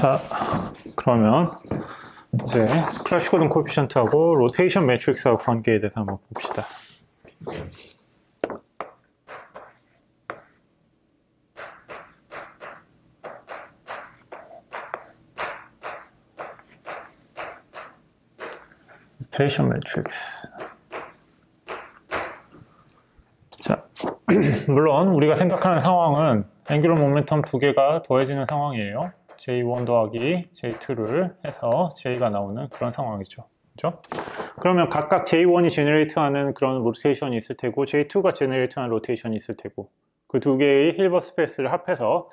자, 그러면 이제 클래시컬 코에피션트하고 로테이션 매트릭스하고 관계에 대해서 한번 봅시다. 로테이션 매트릭스. 자, 물론 우리가 생각하는 상황은 앵귤러 모멘텀 두 개가 더해지는 상황이에요. J1 더하기 J2를 해서 J가 나오는 그런 상황이죠. 그렇죠? 그러면 각각 J1이 제너레이트하는 그런 로테이션이 있을 테고 J2가 제너레이트하는 로테이션이 있을 테고 그 두 개의 힐버트 스페이스를 합해서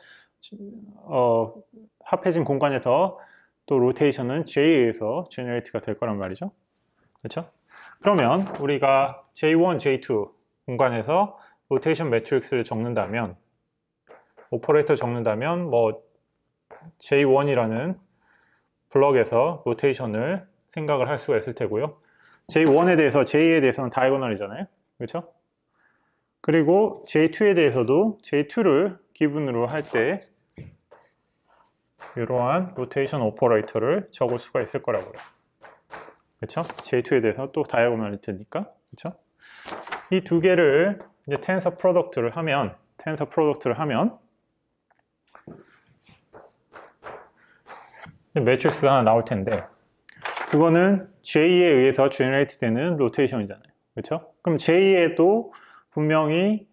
합해진 공간에서 또 로테이션은 J에 의해서 제너레이트가 될 거란 말이죠. 그렇죠? 그러면 우리가 J1, J2 공간에서 로테이션 매트릭스를 적는다면 오퍼레이터 적는다면 뭐 J1이라는 블럭에서 로테이션을 생각을 할 수가 있을 테고요. J1에 대해서 J에 대해서는 다이고널이잖아요. 그렇죠? 그리고 J2에 대해서도 J2를 기분으로 할 때 이러한 로테이션 오퍼레이터를 적을 수가 있을 거라고요. 그렇죠? J2에 대해서 또 다이고널일 테니까. 그렇죠? 이 두 개를 이제 텐서 프로덕트를 하면 매트릭스가 하나 나올 텐데 그거는 J에 의해서 제너레이트 되는 로테이션이잖아요. 그렇죠? 그럼 J에도 분명히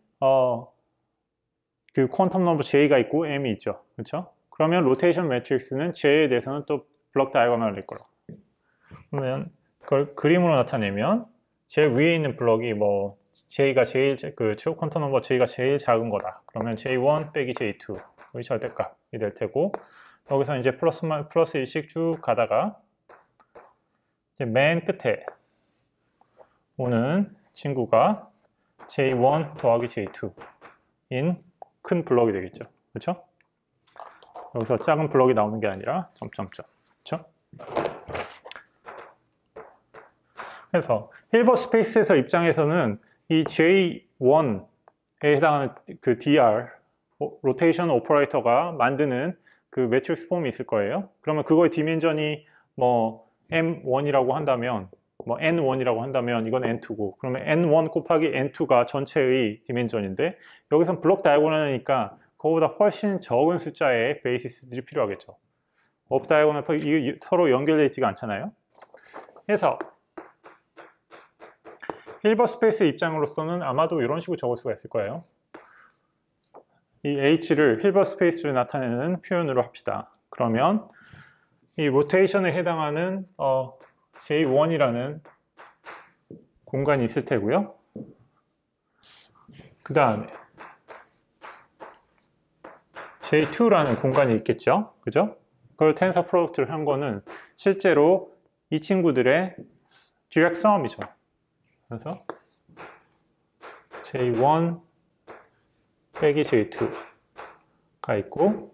그 퀀텀 넘버 J가 있고 M이 있죠. 그렇죠? 그러면 로테이션 매트릭스는 J에 대해서는 또 블럭 다이아고널일 거라고. 그러면 그걸 그림으로 나타내면 제일 위에 있는 블럭이 뭐 J가 제일 그 최고 퀀텀 넘버 J가 제일 작은 거다. 그러면 J1 빼기 J2 의 절대값이 될 테고 여기서 이제 플러스 1씩 쭉 가다가 이제 맨 끝에 오는 친구가 J1 더하기 J2인 큰 블럭이 되겠죠. 그렇죠? 여기서 작은 블럭이 나오는 게 아니라 점점점. 그렇죠? 그래서 힐버트 스페이스에서 입장에서는 이 J1에 해당하는 그 DR 로테이션 오퍼레이터가 만드는 그 매트릭스 폼이 있을 거예요. 그러면 그거의 디멘전이 뭐 M1이라고 한다면 뭐 N1이라고 한다면 이건 N2고 그러면 N1 곱하기 N2가 전체의 디멘전인데 여기선 블록 다이아고널이니까 그거보다 훨씬 적은 숫자의 베이시스들이 필요하겠죠. 업 다이아고널 이게 서로 연결되어 있지가 않잖아요. 그래서 힐버트 스페이스 입장으로서는 아마도 이런 식으로 적을 수가 있을 거예요. 이 H를 힐버트 스페이스를 나타내는 표현으로 합시다. 그러면 이 로테이션에 해당하는 J1이라는 공간이 있을 테고요. 그 다음에 J2라는 공간이 있겠죠. 그죠? 그걸 텐서 프로덕트를 한 거는 실제로 이 친구들의 direct sum이죠. 그래서 J1 빼기 J2가 있고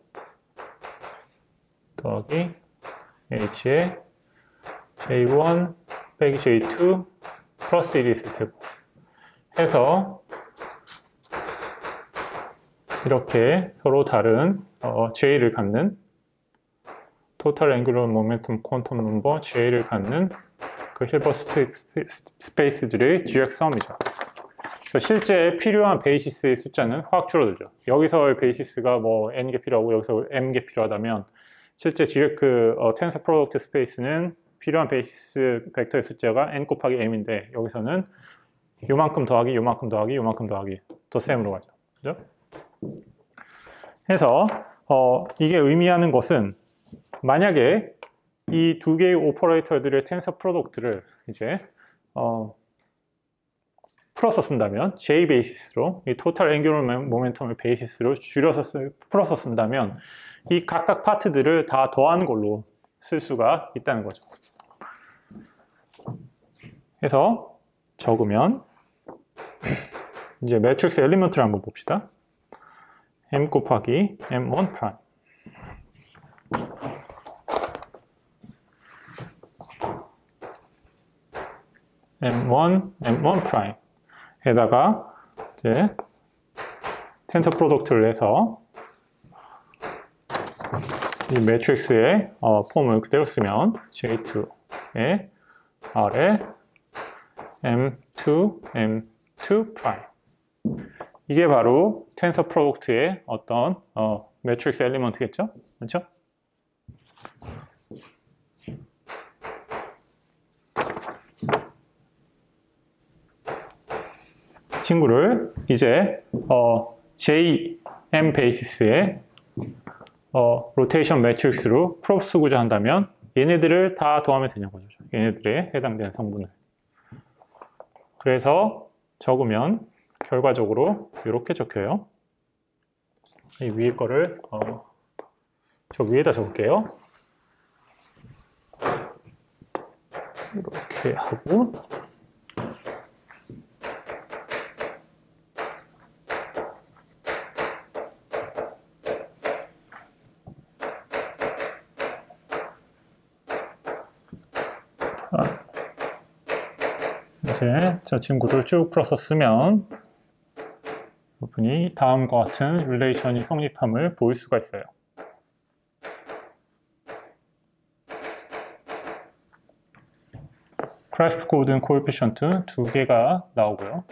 더하기 H에 J1 빼기 J2 플러스 1이 있을 테고 해서 이렇게 서로 다른 J를 갖는 토탈 앵귤러 모멘텀 퀀텀 넘버 J를 갖는 그 힐버트 스페이스들의 direct sum이죠. 실제 필요한 베이시스의 숫자는 확 줄어들죠. 여기서의 베이시스가 뭐 n개 필요하고 여기서 m개 필요하다면 실제 그 텐서 프로덕트 스페이스는 필요한 베이시스 벡터의 숫자가 n 곱하기 m인데 여기서는 요만큼 더하기 요만큼 더하기 요만큼 더하기 덧셈으로 가죠. 그죠? 해서 이게 의미하는 것은 만약에 이 두 개의 오퍼레이터들의 텐서 프로덕트를 이제 풀어서 쓴다면 J 베이시스로 이 토탈 앵귤러 모멘텀을 베이시스로 줄여서 풀어서 쓴다면 이 각각 파트들을 다 더한 걸로 쓸 수가 있다는 거죠. 해서 적으면 이제 매트릭스 엘리먼트를 한번 봅시다. M 곱하기 M1 프라임 M1 프라임 에다가 이제 텐서 프로덕트를 해서 이 매트릭스의 폼을 그대로 쓰면 J2의 R에 M2, M2 프라임. 이게 바로 텐서 프로덕트의 어떤 매트릭스 엘리먼트겠죠? 그렇죠? 친구를 이제 JM 베이시스의 로테이션 매트릭스로 프롭 쓰고자 한다면 얘네들을 다 더하면 되는 거죠. 얘네들에 해당되는 성분을. 그래서 적으면 결과적으로 이렇게 적혀요. 이 위에 거를 저 위에다 적을게요. 이렇게 하고 이제 저 친구를 쭉 풀어서 쓰면 부분이 다음과 같은 릴레이션이 성립함을 보일 수가 있어요. 크래프트 고든 코에피션트 두 개가 나오고요.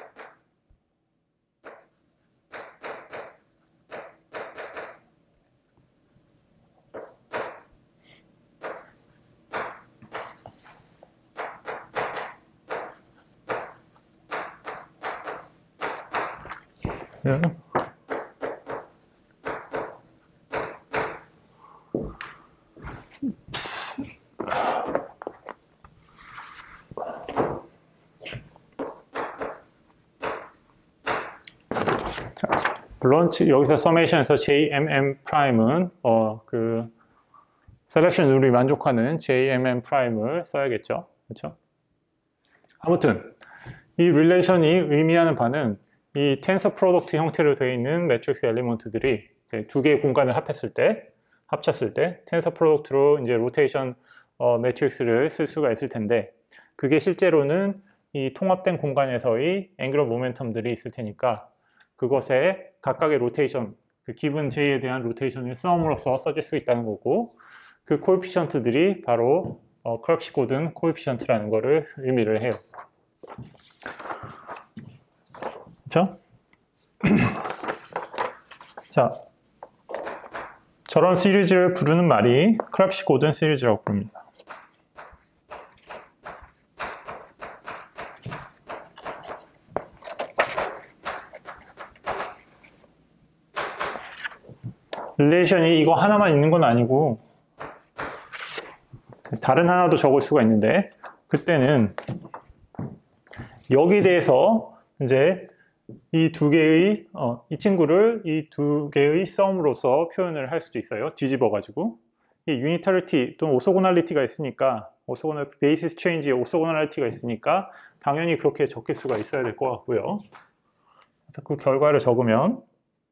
자, 물론 여기서 서메이션에서 JMM 프라임은 그 셀렉션 룰이 만족하는 JMM 프라임을 써야겠죠. 그렇죠? 아무튼 이 릴레이션이 의미하는 바는 이 텐서 프로덕트 형태로 되어 있는 매트릭스 엘리먼트들이 두 개의 공간을 합쳤을 때 텐서 프로덕트로 이제 로테이션 매트릭스를 쓸 수가 있을 텐데 그게 실제로는 이 통합된 공간에서의 앵귤러 모멘텀들이 있을 테니까 그것에 각각의 로테이션, 그 기본 J에 대한 로테이션을 썸으로써 써줄 수 있다는 거고 그 코에피션트들이 바로 크럽시 고든 코에피션트라는 거를 의미를 해요. 그렇죠? 자, 저런 시리즈를 부르는 말이 크럽시 고든 시리즈라고 부릅니다. 릴레이션이 이거 하나만 있는 건 아니고 다른 하나도 적을 수가 있는데 그때는 여기에 대해서 이제 이 두 개의 이 친구를 이 두 개의 썸으로서 표현을 할 수도 있어요. 뒤집어 가지고 이 유니터리티 또는 오소고널리티가 있으니까 베이시스 체인지에 오소고널리티가 있으니까 당연히 그렇게 적힐 수가 있어야 될 것 같고요. 그래서 그 결과를 적으면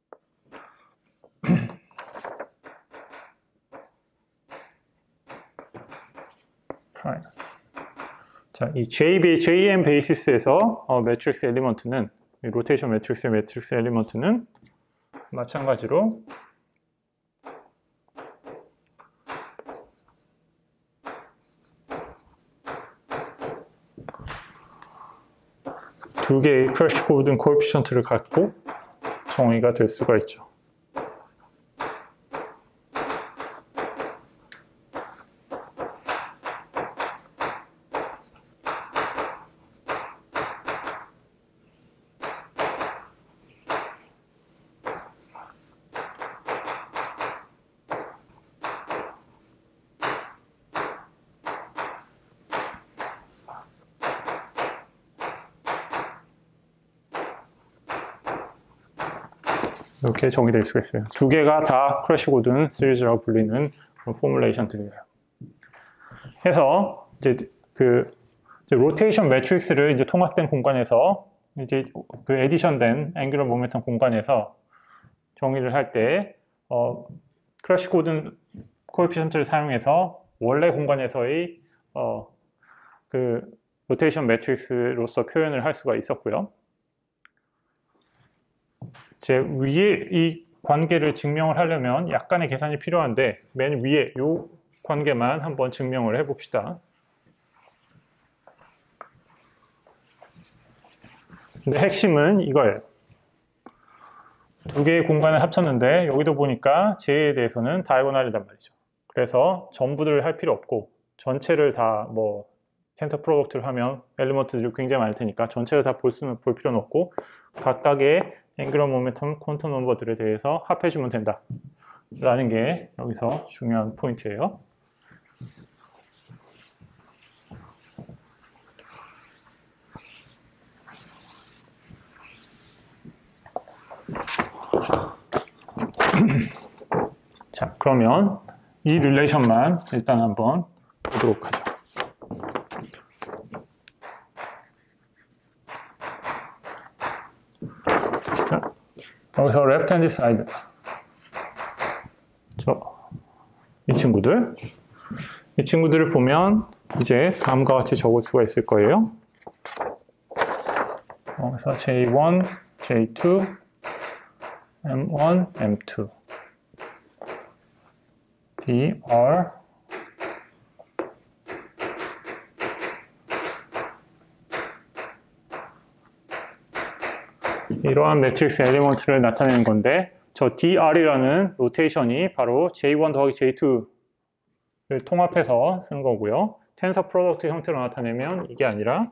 자, 이 JM 베이시스에서 매트릭스 엘리먼트는 로테이션 매트릭스 엘리먼트는 마찬가지로 두 개의 크래시 고든 코에피션트를 갖고 정의가 될 수가 있죠. 이렇게 정의될 수가 있어요. 두 개가 다 크래시 고든 시리즈라고 불리는 포뮬레이션들이에요. 해서 이제 그 로테이션 매트릭스를 이제 통합된 공간에서 이제 그 에디션된 앵귤러 모멘텀 공간에서 정의를 할 때 크래시 고든 코에피션트를 사용해서 원래 공간에서의 그 로테이션 매트릭스로서 표현을 할 수가 있었고요. 제 위에 이 관계를 증명을 하려면 약간의 계산이 필요한데 맨 위에 이 관계만 한번 증명을 해봅시다. 근데 핵심은 이거예요. 두 개의 공간을 합쳤는데 여기도 보니까 J에 대해서는 다이고널이란 말이죠. 그래서 전부를 할 필요 없고 전체를 다 뭐 텐서 프로덕트를 하면 엘리먼트들이 굉장히 많을 테니까 전체를 다 볼 필요는 없고 각각의 앵귤러 모멘텀 퀀텀 넘버들에 대해서 합해주면 된다 라는 게 여기서 중요한 포인트예요. 자, 그러면 이 릴레이션만 일단 한번 보도록 하죠. 자, 여기서 left hand side 이 친구들을 보면 이제 다음과 같이 적을 수가 있을 거예요. 그래서 J1, J2, M1, M2 DR 이러한 매트릭스 엘리먼트를 나타내는 건데 저 DR이라는 로테이션이 바로 J1 더하기 J2를 통합해서 쓴 거고요. 텐서 프로덕트 형태로 나타내면 이게 아니라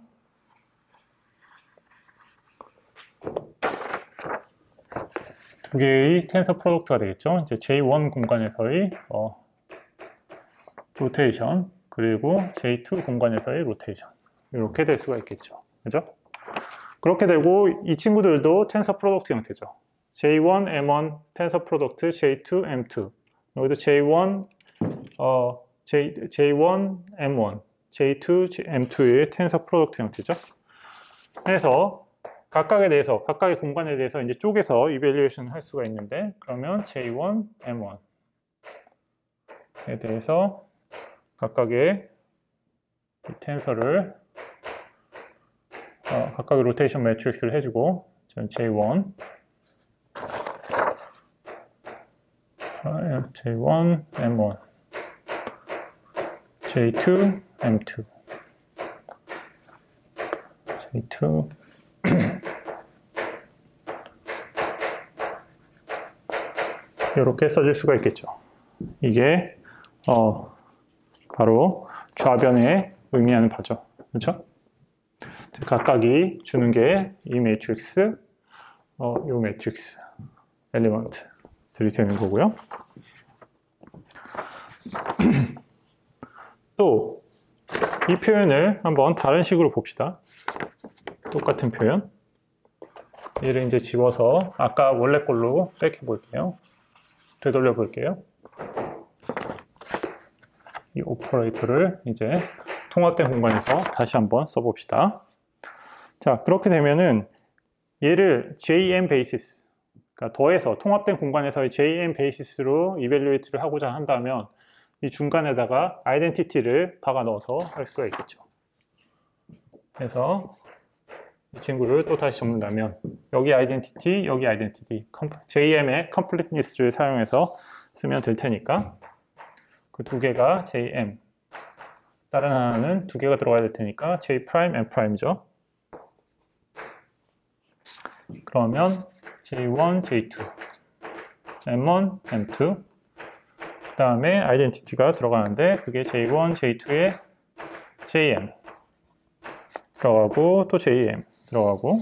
두 개의 텐서 프로덕트가 되겠죠. 이제 J1 공간에서의 로테이션 그리고 J2 공간에서의 로테이션 이렇게 될 수가 있겠죠. 그죠? 그렇게 되고 이 친구들도 텐서 프로덕트 형태죠. J1, M1 텐서 프로덕트, J2, M2 여기도 J1, J1, M1, J2, M2의 텐서 프로덕트 형태죠. 그래서 각각에 대해서, 각각의 공간에 대해서 이제 쪼개서 이밸류에이션 할 수가 있는데 그러면 J1, M1에 대해서 각각의 텐서를 각각의 로테이션 매트릭스를 해주고 저는 J1, J1, M1, J2, M2, J2, 이렇게 써줄 수가 있겠죠. 이게 바로 좌변에 의미하는 바죠. 그렇죠? 각각이 주는 게 이 매트릭스, 이 매트릭스 엘리먼트들이 되는 거고요. 또 이 표현을 한번 다른 식으로 봅시다. 똑같은 표현. 얘를 이제 집어서 아까 원래 걸로 백해 볼게요. 되돌려 볼게요. 이 오퍼레이터를 이제 통합된 공간에서 다시 한번 써봅시다. 자, 그렇게 되면은 얘를 JM 베이시스, 그러니까 더해서 통합된 공간에서의 JM 베이시스로 이밸류에이트를 하고자 한다면 이 중간에다가 아이덴티티를 박아 넣어서 할 수가 있겠죠. 그래서 이 친구를 또 다시 적는다면 여기 아이덴티티, 여기 아이덴티티, JM의 completeness를 사용해서 쓰면 될 테니까 그 두 개가 JM, 다른 하나는 두 개가 들어가야 될 테니까 J', M''이죠. 그러면 J1, J2, M1, M2 그 다음에 아이덴티티가 들어가는데 그게 J1, J2의 JM 들어가고 또 JM 들어가고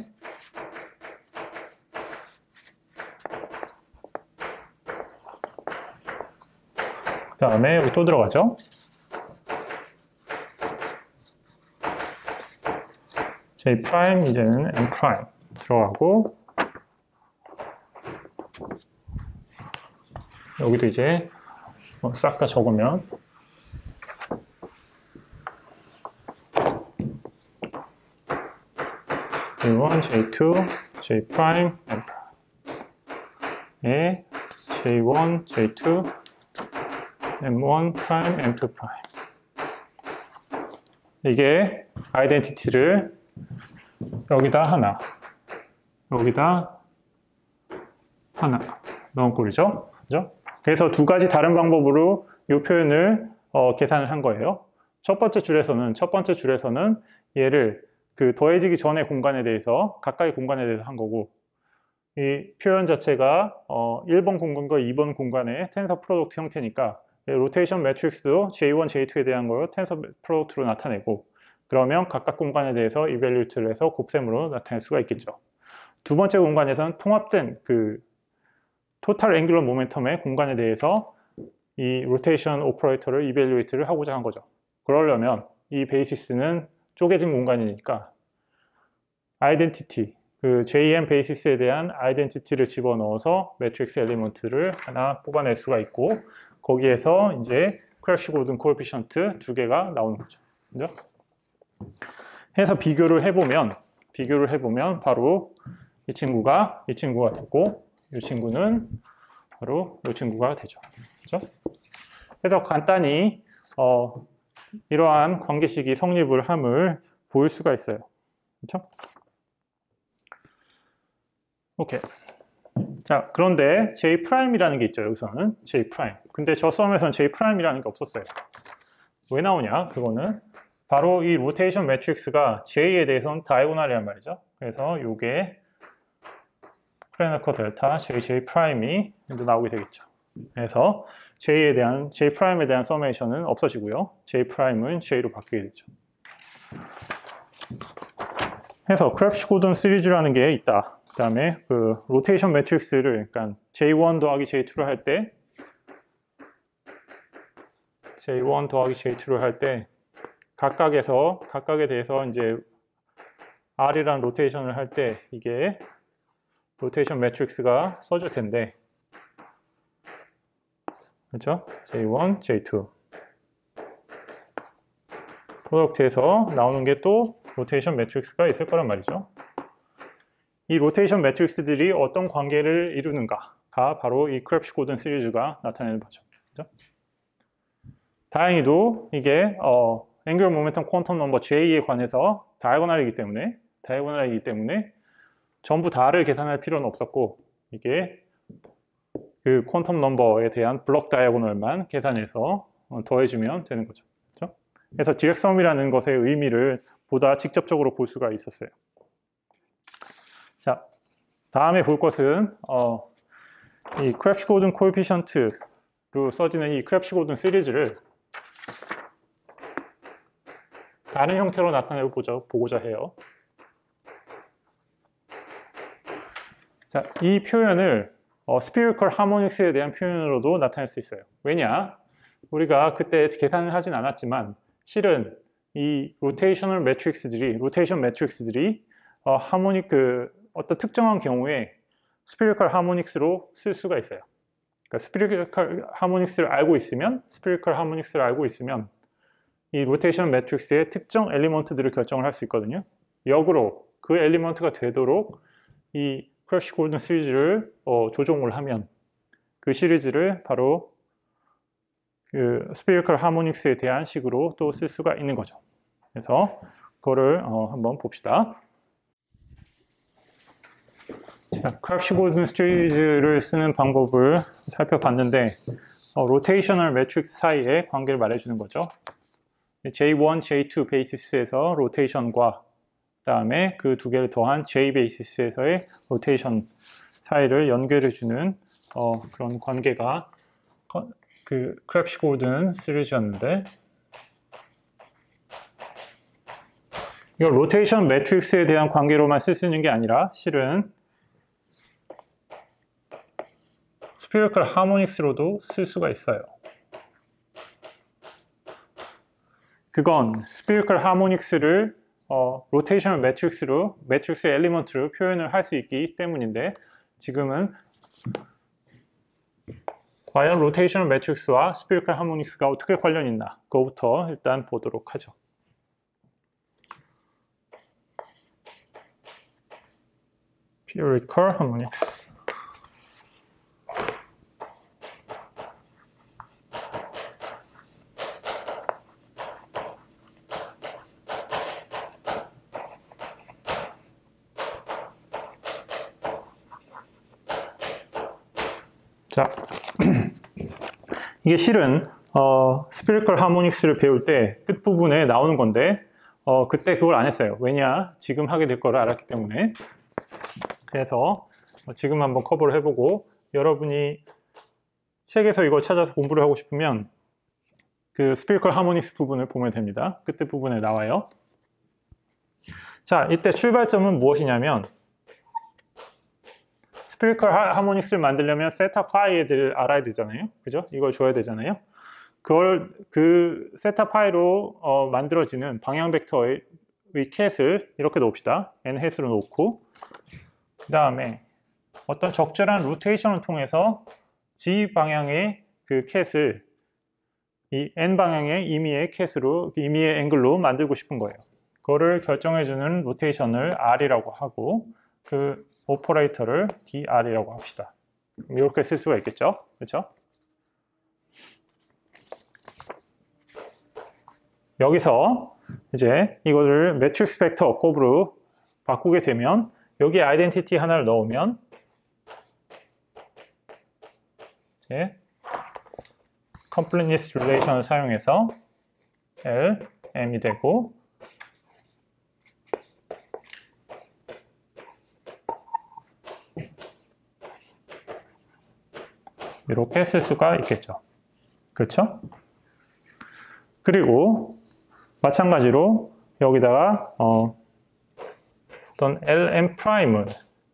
그 다음에 여기 또 들어가죠. J' 이제는 M' 들어가고 여기도 이제 싹 다 적으면 J1, J2, J', M'에 J1, J2, M1', M2'. 이게 아이덴티티를 여기다 하나, 여기다 하나, 넣은 꼴이죠. 그죠? 그래서 두 가지 다른 방법으로 이 표현을 계산을 한 거예요. 첫 번째 줄에서는 얘를 그 더해지기 전의 공간에 대해서, 가까이 공간에 대해서 한 거고, 이 표현 자체가 1번 공간과 2번 공간의 텐서 프로덕트 형태니까 로테이션 매트릭스도 J1, J2에 대한 걸 텐서 프로덕트로 나타내고, 그러면 각각 공간에 대해서 이밸류에이트를 해서 곱셈으로 나타낼 수가 있겠죠. 두 번째 공간에서는 통합된 그 토탈 앵귤러 모멘텀의 공간에 대해서 이 로테이션 오퍼레이터를 이밸류에이트를 하고자 한 거죠. 그러려면 이 베이시스는 쪼개진 공간이니까 아이덴티티, 그 JM 베이시스에 대한 아이덴티티를 집어넣어서 매트릭스 엘리먼트를 하나 뽑아낼 수가 있고, 거기에서 이제 크랩시 골든 코에피션트 두 개가 나오는 거죠. 그죠? 해서 비교를 해보면 바로 이 친구가 되고, 이 친구는 바로 이 친구가 되죠. 그죠? 그래서 간단히 이러한 관계식이 성립을 함을 보일 수가 있어요. 그렇죠? 오케이. 자, 그런데 J'이라는 게 있죠. 여기서는 J'. 근데 저 썸에서는 J'이라는 게 없었어요. 왜 나오냐? 그거는 바로 이 로테이션 매트릭스가 J에 대해서는 다이고널이란 말이죠. 그래서 요게 크레너커 델타 J'이 나오게 되겠죠. 그래서 J'에 대한 서메이션은 없어지고요. J'은 J로 바뀌게 되죠. 해서 크랩시 고든 시리즈라는 게 있다. 그 다음에 그 로테이션 매트릭스를, 그러니까 J1 더하기 J2를 할 때, 각각에 대해서 이제 R이라는 로테이션을 할 때 이게 로테이션 매트릭스가 써줄 텐데, 그렇죠? J1, J2 프로덕트에서 나오는 게 또 로테이션 매트릭스가 있을 거란 말이죠. 이 로테이션 매트릭스들이 어떤 관계를 이루는가가 바로 이 크랩시 고든 시리즈가 나타내는 거죠. 그렇죠? 다행히도 이게 앵귤러 모멘텀 퀀텀 넘버 J에 관해서 다이고널이기 때문에 전부 다를 계산할 필요는 없었고, 이게 그 퀀텀 넘버에 대한 블록 다이고널만 계산해서 더해주면 되는 거죠. 그렇죠? 그래서 디렉섬이라는 것의 의미를 보다 직접적으로 볼 수가 있었어요. 자, 다음에 볼 것은 이 크랩시 고든 코에피션트로 써지는 이 크랩시 고든 시리즈를 다른 형태로 나타내고 보고자 해요. 자, 이 표현을 스피리컬 하모닉스에 대한 표현으로도 나타낼 수 있어요. 왜냐? 우리가 그때 계산을 하진 않았지만 실은 이 로테이션 매트릭스들이 어떤 특정한 경우에 스피리컬 하모닉스로 쓸 수가 있어요. 그러니까 스피리컬 하모닉스를 알고 있으면 이 로테이션 매트릭스의 특정 엘리먼트들을 결정을 할 수 있거든요. 역으로 그 엘리먼트가 되도록 이 크랩시 골든 시리즈를 조종을 하면 그 시리즈를 바로 그 스피리컬 하모닉스에 대한 식으로 또 쓸 수가 있는 거죠. 그래서 그거를 한번 봅시다. 자, 크랩시 골든 시리즈를 쓰는 방법을 살펴봤는데 로테이셔널 매트릭스 사이의 관계를 말해주는 거죠. J1, J2 베이시스에서 로테이션과 그 다음에 그 두 개를 더한 J 베이시스에서의 로테이션 사이를 연결해주는 그런 관계가 그 크랩시 골든 시리즈였는데, 이걸 로테이션 매트릭스에 대한 관계로만 쓸 수 있는 게 아니라 실은 스피리컬 하모닉스로도 쓸 수가 있어요. 그건 스피리컬 하모닉스를 로테이션 매트릭스로, 매트릭스의 엘리먼트로 표현을 할 수 있기 때문인데, 지금은 과연 로테이션 매트릭스와 스피리컬 하모닉스가 어떻게 관련이 있나, 그거부터 일단 보도록 하죠. Spherical harmonics. 자, 이게 실은 스피리컬 하모닉스를 배울 때 끝부분에 나오는 건데 그때 그걸 안 했어요. 왜냐? 지금 하게 될 거를 알았기 때문에. 그래서 지금 한번 커버를 해보고, 여러분이 책에서 이걸 찾아서 공부를 하고 싶으면 그 스피리컬 하모닉스 부분을 보면 됩니다. 끝에 부분에 나와요. 자, 이때 출발점은 무엇이냐면, 스피리컬 하모닉스를 만들려면 세타 파이를 알아야 되잖아요. 그죠? 이걸 줘야 되잖아요. 그 세타 파이로 만들어지는 방향 벡터의 캣을 이렇게 놓읍시다. n 햇으로 놓고, 그 다음에 어떤 적절한 로테이션을 통해서 g 방향의 그 캣을 이 n 방향의 임의의 캣으로, 임의의 앵글로 만들고 싶은 거예요. 그거를 결정해주는 로테이션을 r이라고 하고, 그 오퍼레이터를 dr이라고 합시다. 이렇게 쓸 수가 있겠죠? 그렇죠? 여기서 이제 이거를 매트릭스 벡터 곱으로 바꾸게 되면, 여기에 아이덴티티 하나를 넣으면 이제 completeness relation을 사용해서 L, M이 되고, 이렇게 쓸 수가 있겠죠. 그렇죠? 그리고 마찬가지로 여기다가 어떤 LM'을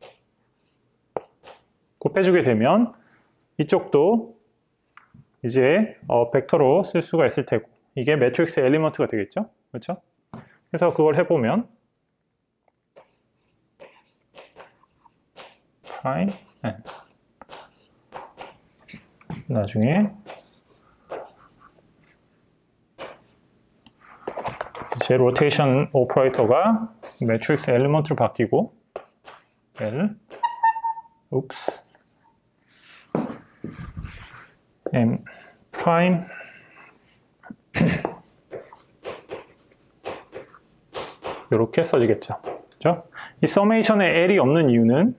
곱해주게 되면 이쪽도 이제 벡터로 쓸 수가 있을 테고, 이게 매트릭스 엘리먼트가 되겠죠. 그렇죠? 그래서 그걸 해보면 프라임 N, 나중에 이제 로테이션 오퍼레이터가 매트릭스 엘리먼트로 바뀌고, L, M 프라임 이렇게 써지겠죠. 그렇죠? 이 서메이션에 L이 없는 이유는,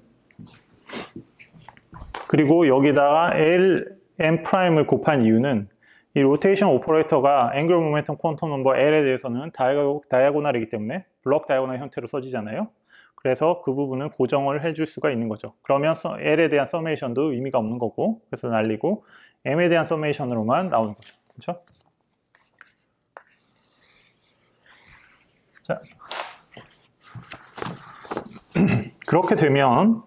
그리고 여기다가 L, M 프라임을 곱한 이유는, 이 로테이션 오퍼레이터가 앵글 모멘텀 퀀텀 넘버 L에 대해서는 다이아고널이기 때문에 블록 다이아고널 형태로 써지잖아요. 그래서 그 부분은 고정을 해줄 수가 있는 거죠. 그러면 L에 대한 서메이션도 의미가 없는 거고, 그래서 날리고 M에 대한 서메이션으로만 나오는 거죠. 그렇죠? 자, 그렇게 되면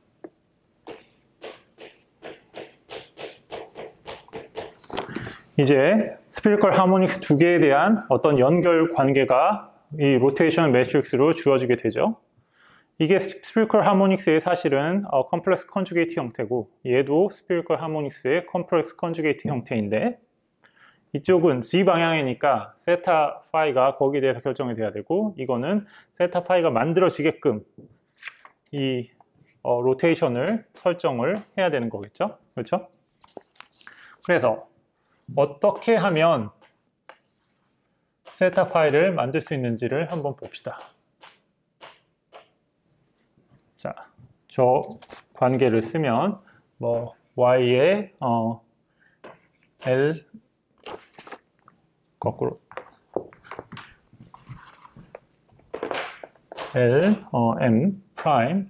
이제 스피리컬 하모닉스 두 개에 대한 어떤 연결 관계가 이 로테이션 매트릭스로 주어지게 되죠. 이게 스피리컬 하모닉스의 사실은 컴플렉스 컨주게이트 형태고, 얘도 스피리컬 하모닉스의 컴플렉스 컨주게이트 형태인데, 이쪽은 z 방향이니까 세타 파이가 거기에 대해서 결정이 돼야 되고, 이거는 세타 파이가 만들어지게끔 이 로테이션을 설정을 해야 되는 거겠죠. 그렇죠? 그래서 어떻게 하면 세타 파이를 만들 수 있는지를 한번 봅시다. 자, 저 관계를 쓰면 뭐 y의 L 거꾸로 L M 프라임의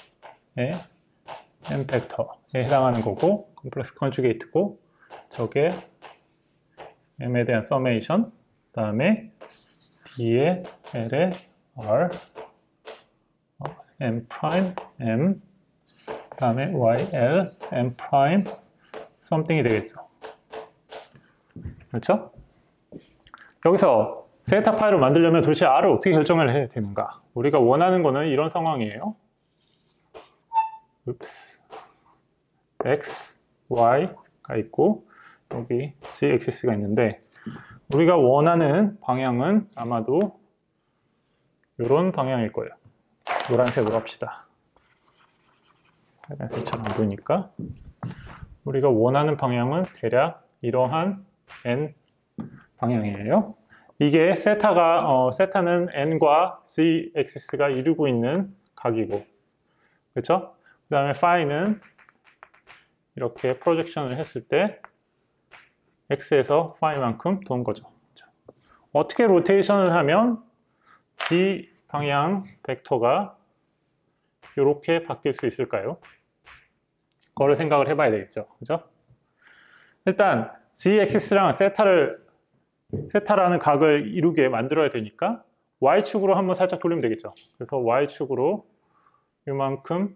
M 벡터에 해당하는 거고, 컴플렉스 컨주게이트고, 저게 M에 대한 서메이션, 그 다음에 D의 L의 R, M 프라임 M, 그 다음에 Y L M 프라임 something이 되겠죠. 그렇죠? 여기서 세타 파이를 만들려면 도대체 R을 어떻게 결정을 해야 되는가? 우리가 원하는 거는 이런 상황이에요. X, Y가 있고, 여기 Z-axis가 있는데, 우리가 원하는 방향은 아마도 이런 방향일 거예요. 노란색으로 합시다. 빨간색 잘 안 보이니까. 우리가 원하는 방향은 대략 이러한 N 방향이에요. 이게 세타는 N과 Z-axis가 이루고 있는 각이고, 그렇죠? 그 다음에 파이는 이렇게 프로젝션을 했을 때 x에서 y만큼 도는 거죠. 자, 어떻게 로테이션을 하면 g 방향 벡터가 이렇게 바뀔 수 있을까요? 그거를 생각을 해봐야 되겠죠. 그죠? 일단 z-axis랑 세타라는 각을 이루게 만들어야 되니까 y축으로 한번 살짝 돌리면 되겠죠. 그래서 y축으로 이만큼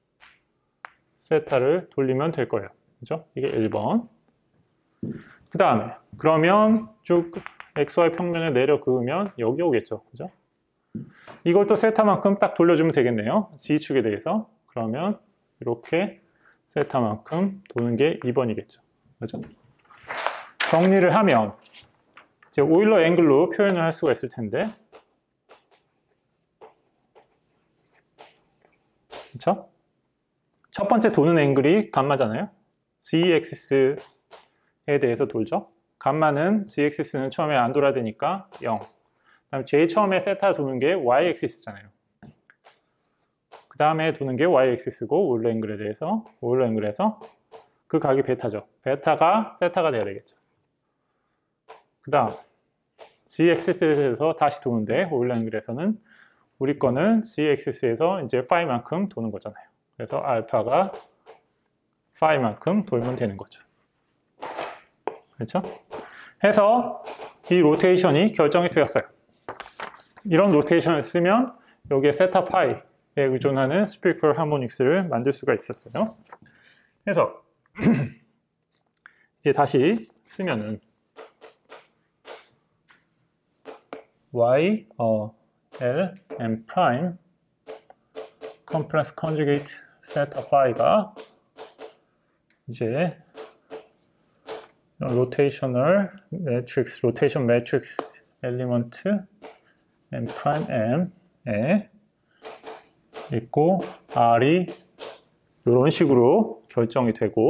세타를 돌리면 될 거예요. 그죠? 이게 1번. 그 다음에 그러면 쭉 xy 평면에 내려 그으면 여기 오겠죠. 그죠? 이걸 또 세타만큼 딱 돌려주면 되겠네요. g축에 대해서. 그러면 이렇게 세타만큼 도는 게 2번이겠죠. 그죠? 정리를 하면 이제 오일러 앵글로 표현을 할 수가 있을 텐데, 그렇죠? 첫 번째 도는 앵글이 감마잖아요. z-axis에 대해서 돌죠. 감마는 z-axis는 처음에 안 돌아야 되니까 0. 그다음에 제일 처음에 세타 도는 게 y-axis잖아요. 그 다음에 도는 게 y-axis고 오일러 앵글에서 그 각이 베타죠. 베타가 세타가 돼야 되겠죠. 그 다음 z-axis에서 다시 도는데 오일러 앵글에서는 우리 거는 z-axis에서 이제 파이만큼 도는 거잖아요. 그래서 알파가 파이만큼 돌면 되는 거죠. 그렇죠? 해서 이 로테이션이 결정이 되었어요. 이런 로테이션을 쓰면 여기에 세타 파이에 의존하는 스피리컬 하모닉스를 만들 수가 있었어요. 그래서 이제 다시 쓰면은 y L M 프라임 컴플렉스 컨주게이트 세타 파이가 이제 로테이션 매트릭스 엘리먼트 M 프라임 M에 있고 R이 이런 식으로 결정이 되고,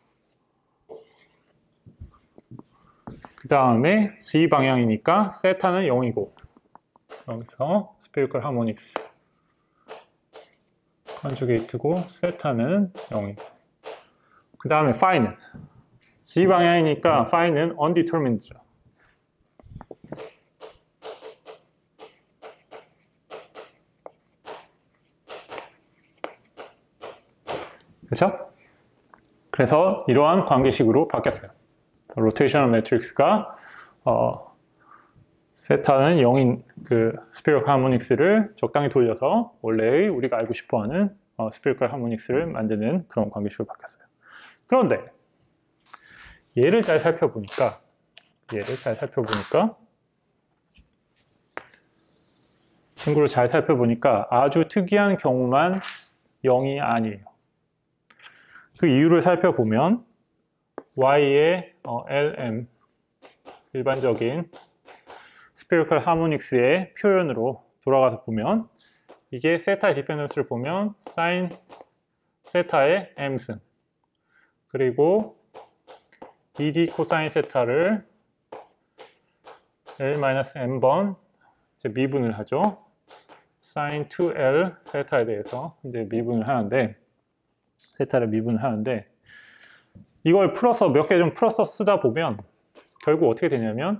그 다음에 Z 방향이니까 세타는 0이고 여기서 스피리컬 하모닉스 컨주게이트고 세타는 0이고, 그 다음에 파이는 Z 방향이니까 파이는 undetermined죠. 그렇죠? 그래서 이러한 관계식으로 바뀌었어요. 로테이셔널 매트릭스가 세타는 0인 그 스피리컬 하모닉스를 적당히 돌려서 원래의 우리가 알고 싶어하는 스피리컬 하모닉스를 만드는 그런 관계식으로 바뀌었어요. 그런데 얘를 잘 살펴보니까 친구를 잘 살펴보니까 아주 특이한 경우만 0이 아니에요. 그 이유를 살펴보면 y의 LM 일반적인 스피리컬 하모닉스의 표현으로 돌아가서 보면 이게 세타의 디펜던스를 보면 사인 세타의 m승, 그리고 ed 코사인 세타를 L-m번 이제 미분을 하죠. 사인 2L 세타에 대해서 이제 미분을 하는데, 세타를 미분을 하는데, 이걸 풀어서 몇 개 좀 풀어서 쓰다 보면 결국 어떻게 되냐면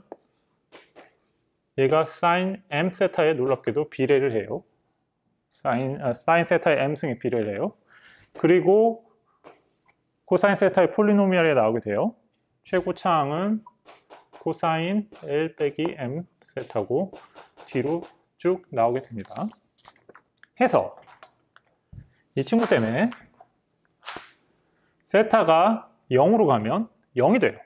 얘가 사인 m 세타에 놀랍게도 비례를 해요. 사인 세타의 m승에 비례를 해요. 그리고 코사인 세타의 폴리노미알에 나오게 돼요. 최고차항은 코사인 L 빼기 M 세타고 뒤로 쭉 나오게 됩니다. 해서 이 친구 때문에 세타가 0으로 가면 0이 돼요.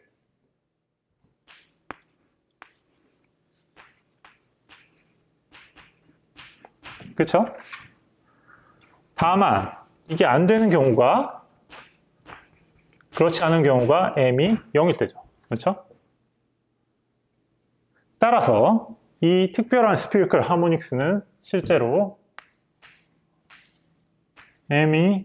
그렇죠? 다만 이게 안 되는 경우가, 그렇지 않은 경우가 m이 0일 때죠. 그렇죠? 따라서 이 특별한 스피리컬 하모닉스는 실제로 m이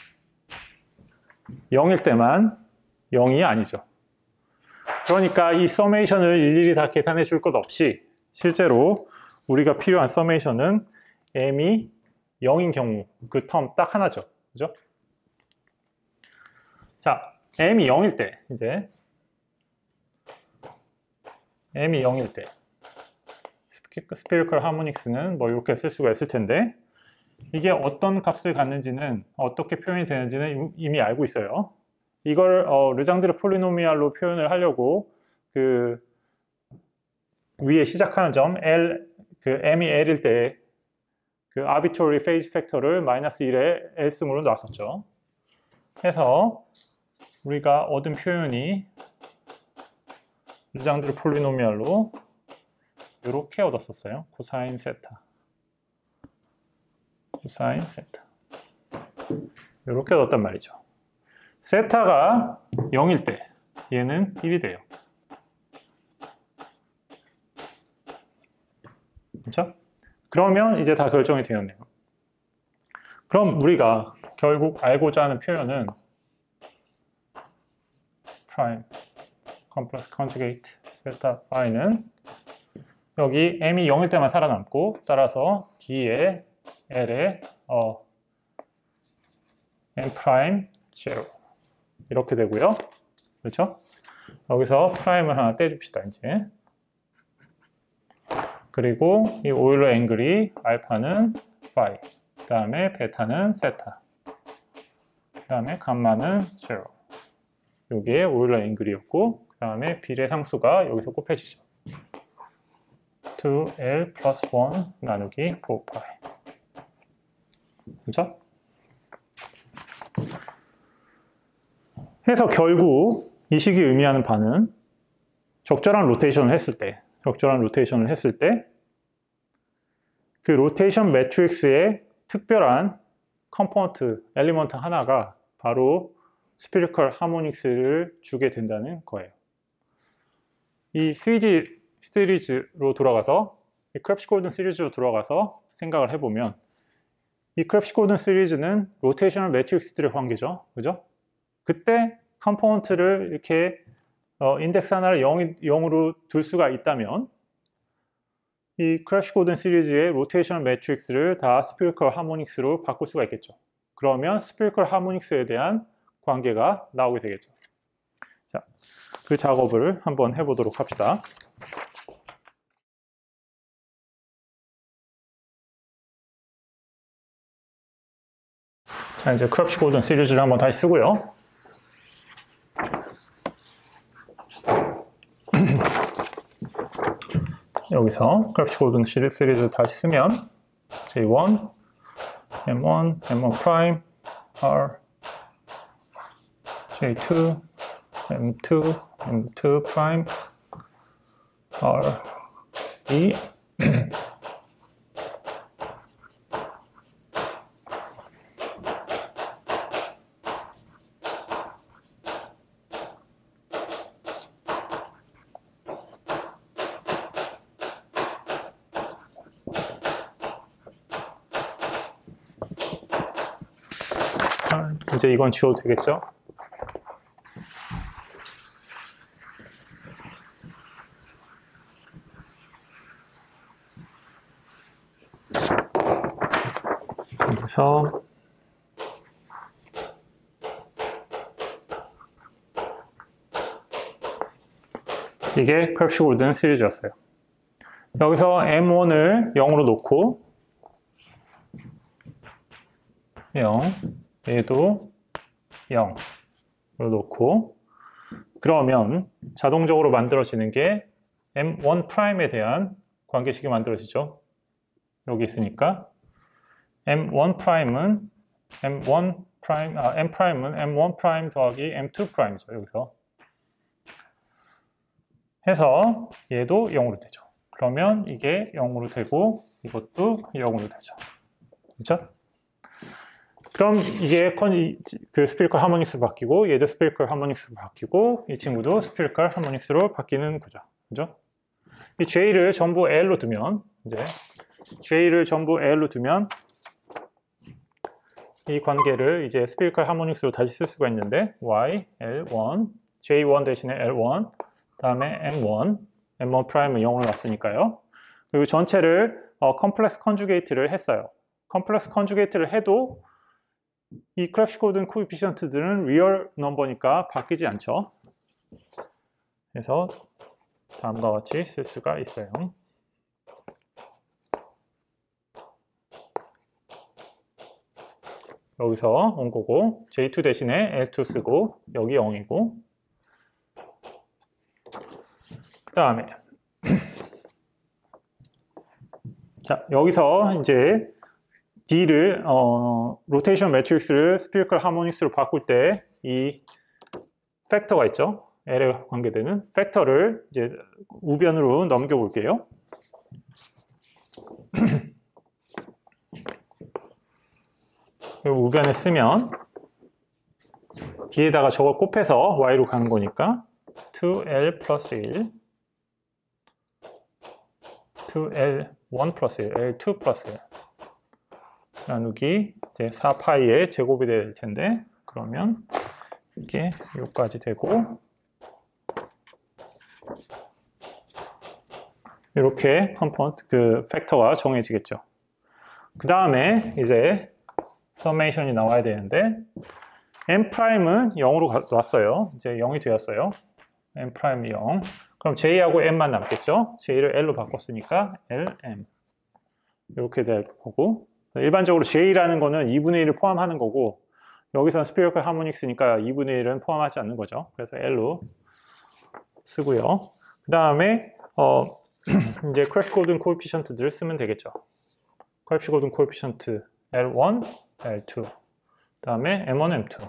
0일 때만 0이 아니죠. 그러니까 이 서메이션을 일일이 다 계산해 줄 것 없이 실제로 우리가 필요한 서메이션은 m이 0인 경우 그 텀 딱 하나죠. 그죠? 자, m이 0일 때, 이제 m이 0일 때 스피리컬 하모닉스는 뭐 이렇게 쓸 수가 있을 텐데, 이게 어떤 값을 갖는지는, 어떻게 표현이 되는지는 이미 알고 있어요. 이걸 르장드르 폴리노미알로 표현을 하려고 그 위에 시작하는 점 m이 l일 때 그 arbitrary phase factor를 마이너스 1에 L승으로 놨었죠. 해서 우리가 얻은 표현이 르장드르 폴리노미알로 이렇게 얻었었어요. 코사인 세타. 코사인 세타. 이렇게 얻었단 말이죠. 세타가 0일 때 얘는 1이 돼요. 그렇죠? 그러면 이제 다 결정이 되었네요. 그럼 우리가 결국 알고자 하는 표현은 prime complex conjugate 세타 phi는 여기 m이 0일 때만 살아남고, 따라서 d에 l에 m prime 0 이렇게 되고요. 그렇죠? 여기서 프라임을 하나 떼줍시다. 이제 그리고 이 오일러 앵글이 알파는 파이, 그 다음에 베타는 세타, 그 다음에 감마는 0. 이게 오일러 앵글이었고, 그 다음에 비례 상수가 여기서 곱해지죠. 2L 플러스 1 나누기 4파이. 그렇죠? 해서 결국 이 식이 의미하는 바는 적절한 로테이션을 했을 때, 그 로테이션 매트릭스의 특별한 컴포넌트, 엘리먼트 하나가 바로 스피리컬 하모닉스를 주게 된다는 거예요. 이 시리즈로 돌아가서, 이 크랩시-골든 시리즈로 돌아가서 생각을 해보면, 이 크랩시-골든 시리즈는 로테이셔널 매트릭스들의 관계죠. 그죠? 그때 컴포넌트를 이렇게 인덱스 하나를 0으로 둘 수가 있다면, 이 크랩시-골든 시리즈의 로테이셔널 매트릭스를 다 스피리컬 하모닉스로 바꿀 수가 있겠죠. 그러면 스피리컬 하모닉스에 대한 관계가 나오게 되겠죠. 자, 그 작업을 한번 해보도록 합시다. 자, 이제 크랩시-골든 시리즈를 한번 다시 쓰고요. 여기서 크랩시-골든 시리즈 다시 쓰면 J1, M1, M1 프라임, R, J2, M2, M2 프라임, R, E. 이제 이건 지워도 되겠죠? 그래서 이게 크랩시-골든 시리즈였어요. 여기서 M1을 0으로 놓고 0, 얘도 0으로 놓고, 그러면 자동적으로 만들어지는 게 M1'에 대한 관계식이 만들어지죠. 여기 있으니까 M1'은 M1'은 M1' 더하기 M2'이죠. 여기서 해서 얘도 0으로 되죠. 그러면 이게 0으로 되고 이것도 0으로 되죠. 그렇죠? 그럼 이게 그 스피리컬 하모닉스로 바뀌고, 얘도 스피리컬 하모닉스로 바뀌고, 이 친구도 스피리컬 하모닉스로 바뀌는 거죠. 그죠? 이 J를 전부 L로 두면, 이 관계를 이제 스피리컬 하모닉스로 다시 쓸 수가 있는데, Y, L1, J1 대신에 L1, 다음에 M1 프라임은 0으로 놨으니까요. 그리고 전체를 컴플렉스 컨주게이트를 했어요. 컴플렉스 컨주게이트를 해도 이 크랩시 고든 코에피션트들은 리얼 넘버니까 바뀌지 않죠. 그래서 다음과 같이 쓸 수가 있어요. 여기서 온 거고 J2 대신에 L2 쓰고 여기 0이고 그 다음에 자 여기서 이제 D를 로테이션 매트릭스를 스피리컬 하모닉스로 바꿀 때 이 팩터가 있죠. L에 관계되는 팩터를 이제 우변으로 넘겨 볼게요. 우변에 쓰면 D에다가 저걸 곱해서 Y로 가는 거니까 2L 플러스 1 2L1 플러스 1 L2 플러스 1 나누기 이제 4파이의 제곱이 될 텐데 그러면 이게 여기까지 되고 이렇게 컴포넌트 그 팩터가 정해지겠죠. 그 다음에 이제 서메이션이 나와야 되는데 n''은 0으로 왔어요. 이제 0이 되었어요. n' 0. 그럼 j하고 m만 남겠죠. j를 l로 바꿨으니까 lm 이렇게 될 거고 일반적으로 j라는 거는 2분의 1을 포함하는 거고 여기서는 스피리컬 하모닉스니까 2분의 1은 포함하지 않는 거죠. 그래서 l로 쓰고요. 그 다음에 이제 크랩시 고든 코에피션트들을 쓰면 되겠죠. 크랩시 고든 코에피션트 L1, L2 그 다음에 M1, M2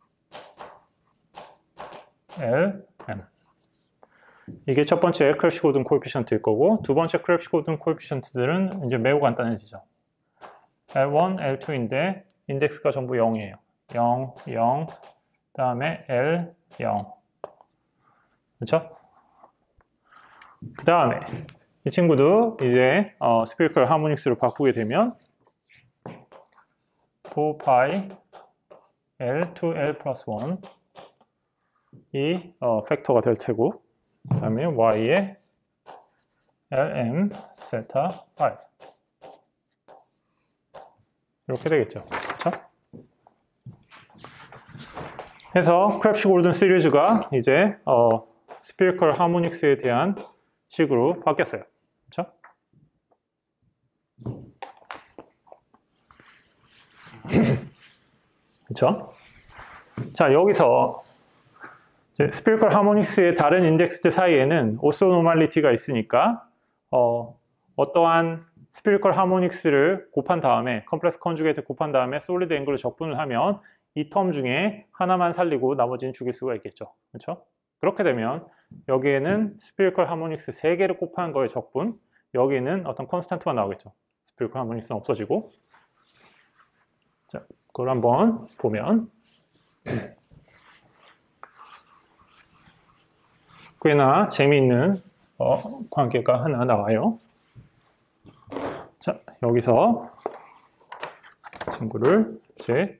LM 이게 첫 번째 크랩시 고든 코에피션트일 거고 두 번째 크랩시 고든 코에피션트들은 이제 매우 간단해지죠. L1, L2인데 인덱스가 전부 0이에요. 0, 0 그 다음에 L, 0 그렇죠? 그 다음에 이 친구도 이제 스피리컬 하모닉스로 바꾸게 되면 4파이 L to L 플러스 1 이 팩터가 될 테고 그 다음에 Y의 LM 세타 파이 이렇게 되겠죠. 그렇죠? 해서 크랩시 골든 시리즈가 이제 스피리컬 하모닉스에 대한 식으로 바뀌었어요. 그렇죠? 그렇죠? 자, 여기서 스피리컬 하모닉스의 다른 인덱스들 사이에는 오소노말리티가 있으니까 어떠한 스피리컬 하모닉스를 곱한 다음에 컴플렉스 컨주게이트 곱한 다음에 솔리드 앵글을 적분을 하면 이 텀 중에 하나만 살리고 나머지는 죽일 수가 있겠죠. 그렇죠? 그렇게 되면 여기에는 스피리컬 하모닉스 3개를 곱한 거의 적분, 여기에는 어떤 컨스탄트만 나오겠죠. 스피리컬 하모닉스는 없어지고. 자, 그걸 한번 보면 꽤나 재미있는 관계가 하나 나와요. 자, 여기서 친구를 이제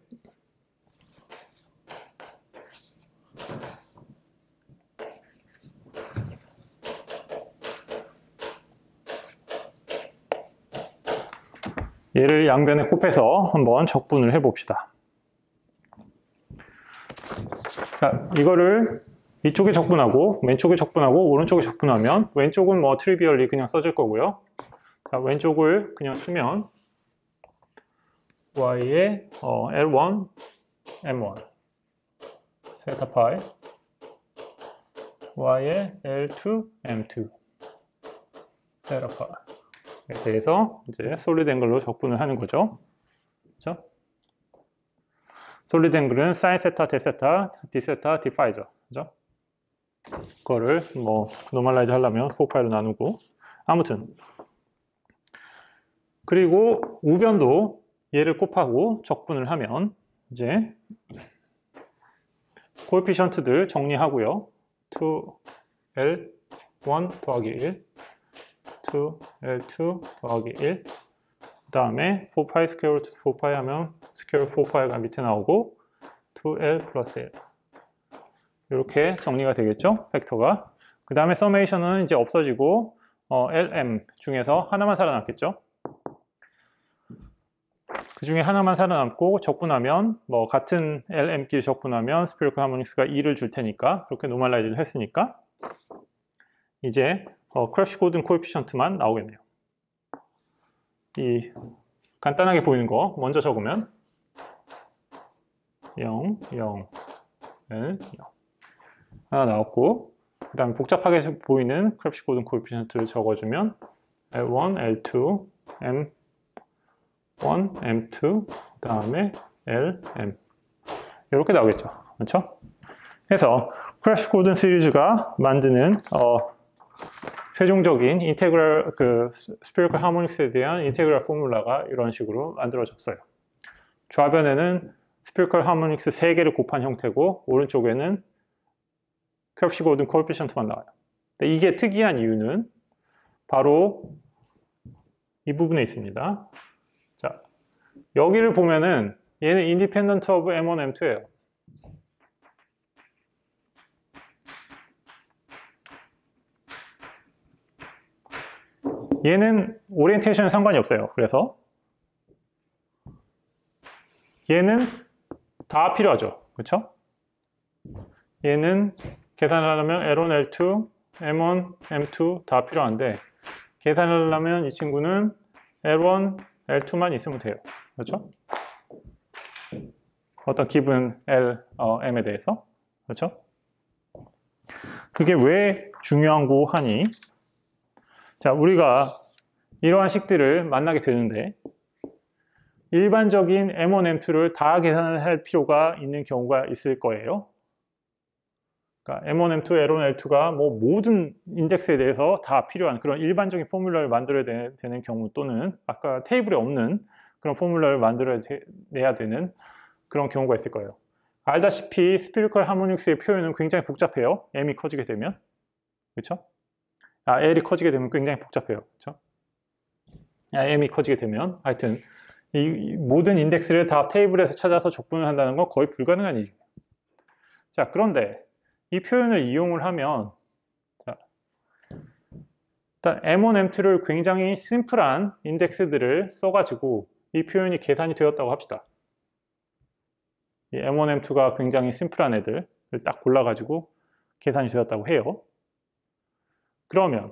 얘를 양변에 곱해서 한번 적분을 해봅시다. 자, 이거를 이쪽에 적분하고 왼쪽에 적분하고 오른쪽에 적분하면 왼쪽은 뭐 트리비얼리 그냥 써질 거고요. 자, 왼쪽을 그냥 쓰면 y의 L1, M1 세타 파이 y의 L2, M2 세타 파이 에 대해서 이제 솔리드 앵글로 적분을 하는 거죠. 그렇죠? 솔리드 앵글은 사인 세타, 데세타, 디세타, 디파이죠. 그죠? 그거를 뭐 노멀라이즈 하려면 4파이로 나누고 아무튼 그리고 우변도 얘를 곱하고 적분을 하면 이제 코에피션트들 정리하고요. 2L1 더하기 1 2L2 더하기 1 그 다음에 4파이 스퀘어 루트 4파이 하면 스퀘어 4파이가 밑에 나오고 2L 플러스 1 이렇게 정리가 되겠죠? 팩터가. 그 다음에 서메이션은 이제 없어지고 LM 중에서 하나만 살아남겠죠? 그 중에 하나만 살아남고 적분하면 뭐 같은 LM끼리 적분하면 스피리컬 하모닉스가 2를 줄 테니까 그렇게 노멀라이즈를 했으니까 이제 크래시 고든 코에피션트만 나오겠네요. 이 간단하게 보이는 거 먼저 적으면 0, 0, 1, 0 하나 나왔고 그 다음에 복잡하게 보이는 크래시 고든 코에피션트를 적어주면 L1, L2, M1, M2, 그 다음에 LM 이렇게 나오겠죠. 그렇죠? 그래서 크래시 고든 시리즈가 만드는 최종적인 인테그랄 스피리컬 하모닉스에 대한 인테그랄 포뮬라가 이런 식으로 만들어졌어요. 좌변에는 스피리컬 하모닉스 3개를 곱한 형태고 오른쪽에는 크래시 고든 코에피션트만 나와요. 근데 이게 특이한 이유는 바로 이 부분에 있습니다. 자, 여기를 보면은 얘는 independent of M1, M2예요. 얘는 오리엔테이션에 상관이 없어요. 그래서 얘는 다 필요하죠. 그렇죠? 얘는 계산을 하려면 L1, L2, M1, M2 다 필요한데 계산을 하려면 이 친구는 L1, L2만 있으면 돼요. 그렇죠? 어떤 기분 M에 대해서. 그렇죠? 그게 왜 중요한고 하니? 자, 우리가 이러한 식들을 만나게 되는데 일반적인 M1, M2를 다 계산을 할 필요가 있는 경우가 있을 거예요. 그러니까 M1, M2, L1, L2가 뭐 모든 인덱스에 대해서 다 필요한 그런 일반적인 포뮬러를 만들어야 되는 경우 또는 아까 테이블에 없는 그런 포뮬러를 만들어내야 되는 그런 경우가 있을 거예요. 알다시피 스피리컬 하모닉스의 표현은 굉장히 복잡해요. M이 커지게 되면. 그렇죠? L이 커지게 되면 굉장히 복잡해요. 그렇죠? M이 커지게 되면 하여튼 이 모든 인덱스를 다 테이블에서 찾아서 적분을 한다는 건 거의 불가능한 일이에요. 자, 그런데 이 표현을 이용을 하면 자, 일단 M1, M2를 굉장히 심플한 인덱스들을 써가지고 이 표현이 계산이 되었다고 합시다. 이 M1, M2가 굉장히 심플한 애들을 딱 골라가지고 계산이 되었다고 해요. 그러면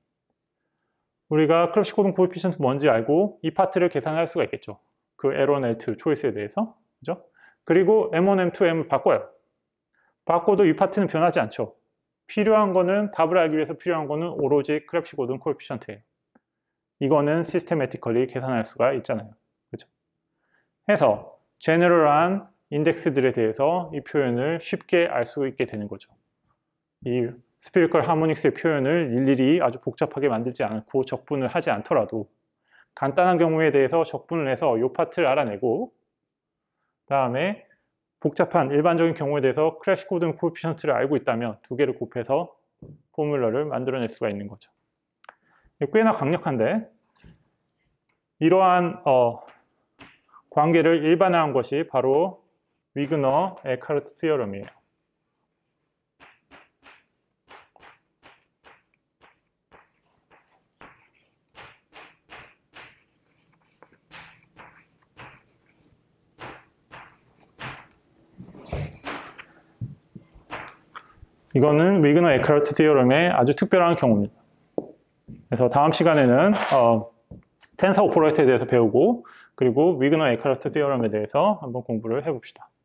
우리가 크래시 고든 코에피션트 뭔지 알고 이 파트를 계산할 수가 있겠죠. 그 L1, L2 초이스에 대해서. 그죠? 그리고 M1, M2, M을 바꿔요. 바꿔도 이 파트는 변하지 않죠. 필요한 거는 답을 알기 위해서 필요한 거는 오로지 크래시 고든 코에피션트예요. 이거는 시스테매티컬리 계산할 수가 있잖아요. 그렇죠? 해서 제너럴한 인덱스들에 대해서 이 표현을 쉽게 알 수 있게 되는 거죠. 이 스피리컬 하모닉스의 표현을 일일이 아주 복잡하게 만들지 않고 적분을 하지 않더라도 간단한 경우에 대해서 적분을 해서 이 파트를 알아내고 그 다음에 복잡한 일반적인 경우에 대해서 크래시 고든 코에피션트를 알고 있다면 두 개를 곱해서 포뮬러를 만들어낼 수가 있는 거죠. 꽤나 강력한데 이러한 관계를 일반화한 것이 바로 위그너 에카르트 시어럼이에요. 이거는 위그너 에카르트 디어럼의 아주 특별한 경우입니다. 그래서 다음 시간에는 텐서 오퍼레이터에 대해서 배우고 그리고 위그너 에카르트 디어럼에 대해서 한번 공부를 해봅시다.